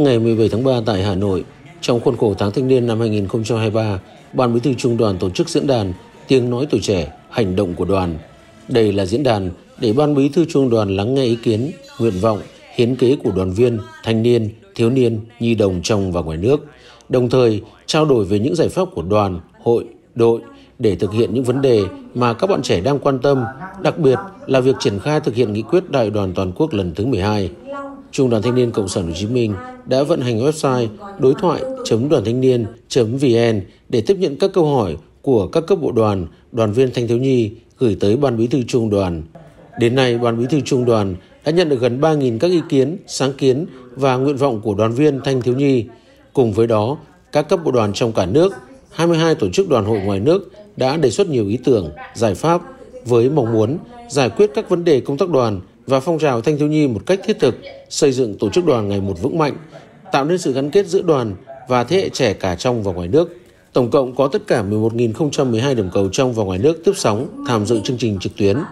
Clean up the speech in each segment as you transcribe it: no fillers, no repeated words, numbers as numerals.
Ngày 17 tháng 3 tại Hà Nội, trong khuôn khổ tháng thanh niên năm 2023, Ban Bí thư Trung ương Đoàn tổ chức diễn đàn Tiếng nói tuổi trẻ, hành động của đoàn. Đây là diễn đàn để Ban Bí thư Trung ương Đoàn lắng nghe ý kiến, nguyện vọng, hiến kế của đoàn viên, thanh niên, thiếu niên, nhi đồng trong và ngoài nước, đồng thời trao đổi về những giải pháp của đoàn, hội, đội để thực hiện những vấn đề mà các bạn trẻ đang quan tâm, đặc biệt là việc triển khai thực hiện nghị quyết Đại đoàn toàn quốc lần thứ 12. Trung đoàn Thanh niên Cộng sản Hồ Chí Minh đã vận hành website đối thoại.doanthanhniên.vn để tiếp nhận các câu hỏi của các cấp bộ đoàn, đoàn viên thanh thiếu nhi gửi tới Ban Bí thư Trung ương Đoàn. Đến nay, Ban Bí thư Trung ương Đoàn đã nhận được gần 3.000 các ý kiến, sáng kiến và nguyện vọng của đoàn viên thanh thiếu nhi. Cùng với đó, các cấp bộ đoàn trong cả nước, 22 tổ chức đoàn hội ngoài nước đã đề xuất nhiều ý tưởng, giải pháp với mong muốn giải quyết các vấn đề công tác đoàn và phong trào thanh thiếu nhi một cách thiết thực, xây dựng tổ chức đoàn ngày một vững mạnh, tạo nên sự gắn kết giữa đoàn và thế hệ trẻ cả trong và ngoài nước. Tổng cộng có tất cả 11.012 điểm cầu trong và ngoài nước tiếp sóng tham dự chương trình trực tuyến,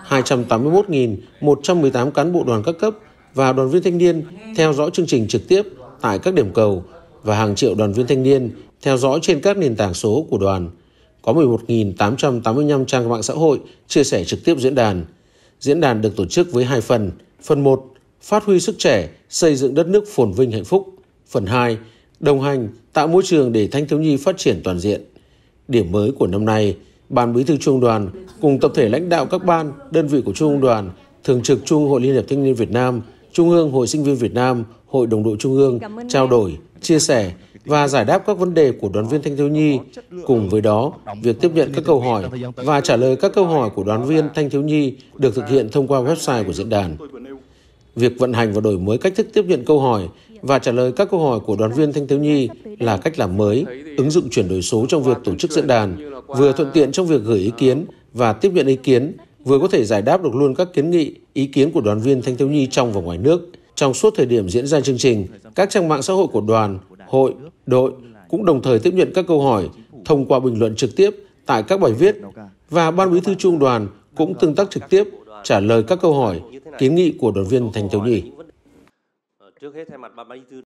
281.118 cán bộ đoàn các cấp và đoàn viên thanh niên theo dõi chương trình trực tiếp tại các điểm cầu và hàng triệu đoàn viên thanh niên theo dõi trên các nền tảng số của đoàn. Có 11.885 trang mạng xã hội chia sẻ trực tiếp diễn đàn. Diễn đàn được tổ chức với 2 phần. Phần 1, phát huy sức trẻ, xây dựng đất nước phồn vinh hạnh phúc. Phần 2, đồng hành, tạo môi trường để thanh thiếu nhi phát triển toàn diện. Điểm mới của năm nay, Ban Bí thư Trung ương Đoàn cùng tập thể lãnh đạo các ban, đơn vị của Trung ương Đoàn, Thường trực Trung ương Hội Liên hiệp Thanh niên Việt Nam, Trung ương Hội Sinh viên Việt Nam, Hội Đồng đội Trung ương trao đổi, chia sẻ và giải đáp các vấn đề của đoàn viên thanh thiếu nhi. Cùng với đó, việc tiếp nhận các câu hỏi và trả lời các câu hỏi của đoàn viên thanh thiếu nhi được thực hiện thông qua website của diễn đàn. Việc vận hành và đổi mới cách thức tiếp nhận câu hỏi và trả lời các câu hỏi của đoàn viên thanh thiếu nhi là cách làm mới, ứng dụng chuyển đổi số trong việc tổ chức diễn đàn, vừa thuận tiện trong việc gửi ý kiến và tiếp nhận ý kiến, vừa có thể giải đáp được luôn các kiến nghị, ý kiến của đoàn viên thanh thiếu nhi trong và ngoài nước. Trong suốt thời điểm diễn ra chương trình, các trang mạng xã hội của đoàn, hội, đội cũng đồng thời tiếp nhận các câu hỏi thông qua bình luận trực tiếp tại các bài viết và Ban Bí thư Trung ương Đoàn cũng tương tác trực tiếp trả lời các câu hỏi, kiến nghị của đoàn viên thanh thiếu nhi.